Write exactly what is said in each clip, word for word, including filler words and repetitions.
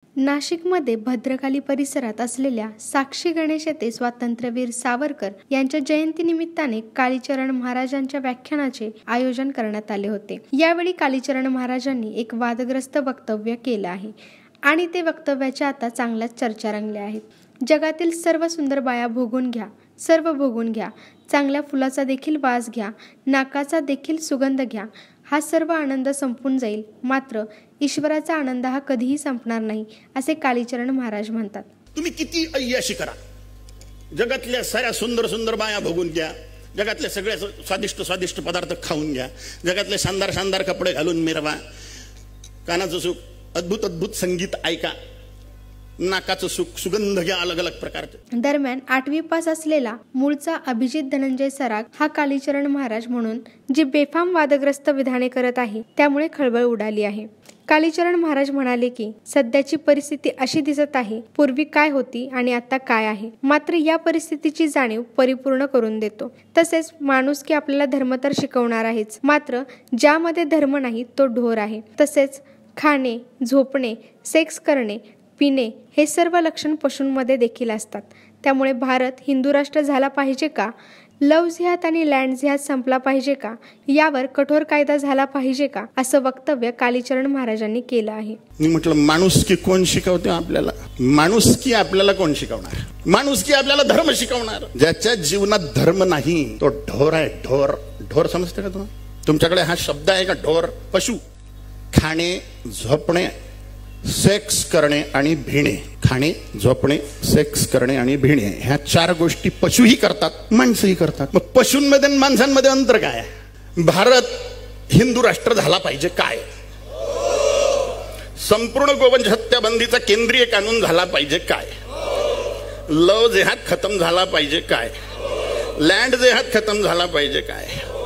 नाशिकमध्ये भद्रकाली परिसरात असलेल्या साक्षी गणेश येथे स्वातंत्र्यवीर सावरकर यांच्या जयंतीनिमित्ताने कालीचरण महाराजांच्या व्याख्यानाचे आयोजन करण्यात आले होते। यावेळी कालीचरण महाराजांनी एक वादग्रस्त वक्तव्य केलं आहे आणि ते वक्तव्याच्या आता चांगल्याच चर्चा रंगल्या आहेत। जगातील सर्व सुंदर बाया भोगून घ्या, सर्व भोगून घ्या, चांगल्या फुलाचा देखील वास घ्या, नाकाचा देखील सुगंध घ्या, हा सर्व आनंद संपून जाईल, मात्र ईश्वराचा आनंद हा कधीही संपणार नाही, असे कालीचरण महाराज म्हणतात। तुम्ही किती अय्याशी करा, जगातल्या साऱ्या सुंदर सुंदर बाया भोगून घ्या, जगातले सगळे स्वादिष्ट स्वादिष्ट पदार्थ खाऊन घ्या, जगातले शानदार शानदार कपडे घालून मिरवा, कानाचं सुख, अद्भुत अद्भुत संगीत ऐका, नाकाचं सुख, सुगंध घ्या अलग अलग प्रकारचे। दरम्यान आठवी पास असलेला मूळचा अभिजित धनंजय सराग हा कालीचरण महाराज म्हणून जी बेफाम वादग्रस्त विधाने करत आहे त्यामुळे खळबळ उडाली आहे। कालीचरण महाराज म्हणाले की सध्याची परिस्थिती अशी दिसत आहे, पूर्वी काय होती आणि आता काय आहे, मात्र या परिस्थितीची जाणीव परिपूर्ण करून देतो। तसेच माणूस की आपल्याला धर्म तर शिकवणार आहेच, मात्र ज्यामध्ये धर्म नाही तो ढोर आहे। तसेच खाणे, झोपणे, सेक्स करणे, पिणे हे सर्व लक्षण पशूंमध्ये देखील असतात। त्यामुळे भारत हिंदू राष्ट्र झाला पाहिजे का, लव्ह जिहाद आणि लँड जिहाद संपला पाहिजे का, यावर कठोर कायदा झाला पाहिजे का, असं वक्तव्य कालीचरण महाराजांनी केलं आहे। मी म्हटलं माणुसकी कोण शिकवते आपल्याला? माणुसकी आपल्याला कोण शिकवणार? माणुसकी आपल्याला धर्म शिकवणार। ज्याच्या जीवनात धर्म नाही तो ढोर आहे, ढोर। ढोर समजते का तुम्हाला? तुमच्याकडे हा शब्द आहे का ढोर? पशु। खाणे, झोपणे, सेक्स करणे आणि भिणे, खाणे, झोपणे, सेक्स करणे आणि भिणे, ह्या चार गोष्टी पशुही करतात, माणसंही करतात। मग पशूंमध्ये आणि माणसांमध्ये अंतर काय? भारत हिंदू राष्ट्र झाला पाहिजे काय? संपूर्ण गोवंश हत्या बंदीचा केंद्रीय कानून झाला पाहिजे काय? लव जिहाद खतम झाला पाहिजे काय? लँड जिहाद खतम झाला पाहिजे काय?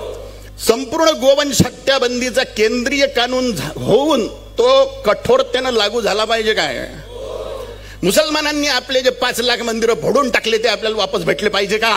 संपूर्ण गोवंश हत्या बंदीचा केंद्रीय कानून होऊन तो कठोरतेने लागू झाला पाहिजे काय? मुसलमानांनी आपले जे पाच लाख मंदिर फोडून टाकले ते आपल्याला वापस भेटले पाहिजे का?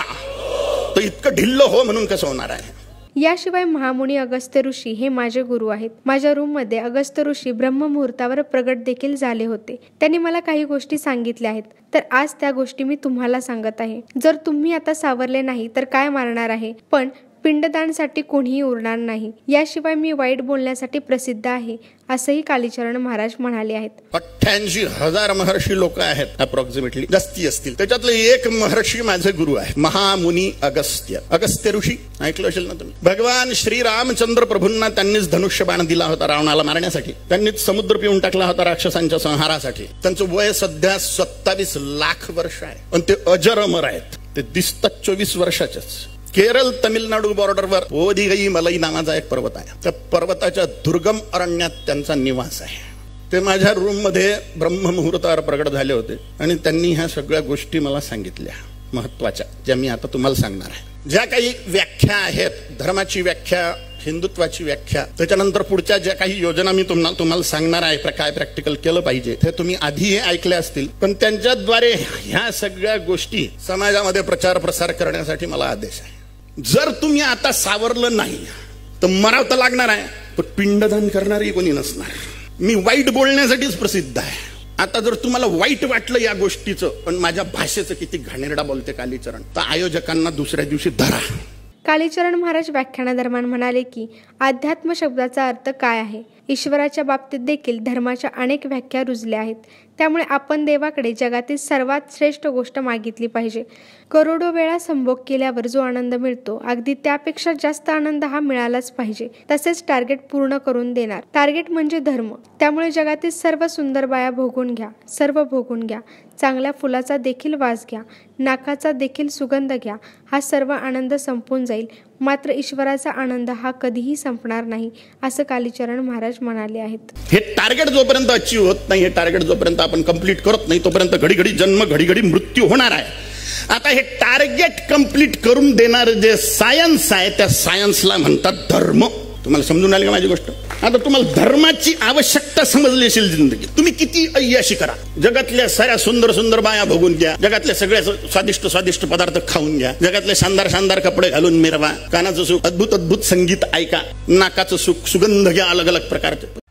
तो इतकं ढिल्ल हो म्हणून कसं होणार आहे? याशिवाय महामुनी अगस्त्य ऋषी हे माझे गुरु आहेत। माझ्या रूम मध्ये अगस्त्य ऋषी ब्रह्म मुहूर्तावर प्रगट देखील झाले होते। त्यांनी मला काही गोष्टी सांगितल्या आहेत, तर आज त्या गोष्टी मी तुम्हाला सांगत आहे। जर तुम्ही आता सावरले नाही तर काय मारणार आहे, पण पिंडदानसाठी कोणीही उरणार नाही। याशिवाय मी वाईट बोलण्यासाठी प्रसिद्ध आहे, असंही कालीचरण महाराज म्हणाले आहेत। अठ्ठ्याऐंशी हजार महर्षी लोक आहेत अप्रॉक्सिमेटली, जास्ती असतील। त्याच्यातले एक महर्षी माझे गुरु आहे, महामुनी अगस्त्य। अगस्त्य ऋषी ऐकलं असेल ना तुम्ही? भगवान श्री रामचंद्र प्रभूंना त्यांनीच धनुष्यबाण दिला होता रावणाला मारण्यासाठी, त्यांनीच समुद्र पिऊन टाकला होता राक्षसांच्या संहारासाठी। त्यांचं वय सध्या सत्तावीस लाख वर्ष आहे, पण ते अजर अमर आहेत। ते दिसतात चोवीस वर्षाचेच। केरळ तमिळनाडू बॉर्डरवर ओदिगई मलई नावाचा एक पर्वत आहे, त्या पर्वताच्या दुर्गम अरण्यात त्यांचा निवास आहे। ते माझ्या रूम मध्ये ब्रह्म मुहूर्तावर प्रगट झाले होते आणि त्यांनी ह्या सगळ्या गोष्टी मला सांगितल्या महत्वाच्या, ज्या मी आता तुम्हाला सांगणार आहे। ज्या काही व्याख्या आहेत, धर्माची व्याख्या, हिंदुत्वाची व्याख्या, त्याच्यानंतर पुढच्या ज्या काही योजना मी तुम्हाला तुम्हाला सांगणार आहे, काय प्रॅक्टिकल केलं पाहिजे, ते तुम्ही आधीही ऐकल्या असतील, पण त्यांच्याद्वारे ह्या सगळ्या गोष्टी समाजामध्ये प्रचार प्रसार करण्यासाठी मला आदेश आहे। जर तुम्ही आता सावरलं नाही तर मराव तर लागणार आहे, पण पिंडदान करणारही कोणी नसणार। मी वाईट बोलण्यासाठीच प्रसिद्ध आहे। आता जर तुम्हाला वाईट वाटलं या गोष्टीचं, पण माझ्या भाषेचं किती घाणेरडा बोलते कालीचरण, तर आयोजकांना दुसऱ्या दिवशी धरा। कालीचरण महाराज व्याख्यानादरम्यान म्हणाले की अध्यात्म शब्दाचा अर्थ काय आहे? ईश्वराच्या बाबतीत देखील धर्माच्या अनेक व्याख्या रुजल्या आहेत। त्यामुळे आपण देवाकडे जगातील सर्वात श्रेष्ठ गोष्ट मागितली पाहिजे। करोडो वेळा संभोग केल्यावर जो आनंद मिळतो, अगदी त्यापेक्षा जास्त आनंद हा मिळालाच पाहिजे। तसेच टार्गेट पूर्ण करून देणार, टार्गेट म्हणजे धर्म। त्यामुळे जगातील सर्व सुंदर बाया भोगून घ्या, सर्व भोगून घ्या, चांगल्या फुलाचा देखील वास घ्या, नाकाचा देखील सुगंध घ्या, हा सर्व आनंद संपून जाईल, मात्र ईश्वराचा आनंद हा कधीही संपणार नाही, असं कालीचरण महाराज म्हणाले आहेत। हे टार्गेट जोपर्यंत अचीव होत नाही, हे टार्गेट जोपर्यंत आपण कंप्लीट करत नाही, तोपर्यंत घडी घडी जन्म, घडी घडी मृत्यू होणार आहे। आता हे टार्गेट कंप्लीट करून देणार जे सायन्स आहे, त्या सायन्सला म्हणतात धर्म। तुम्हाला समजून आली का माझी गोष्ट? आता तुम्हाला धर्माची आवश्यकता समजली असेल जिंदगी। तुम्ही किती अय्याशी करा, जगातल्या साऱ्या सुंदर सुंदर बाया भोगून घ्या, जगातले सगळे स्वादिष्ट स्वादिष्ट पदार्थ खाऊन घ्या, जगातले शानदार शानदार कपडे घालून मिरवा, कानाचं सुख, अद्भुत अद्भुत संगीत ऐका, नाकाचं सुख, सुगंध घ्या अलग अलग प्रकारचे।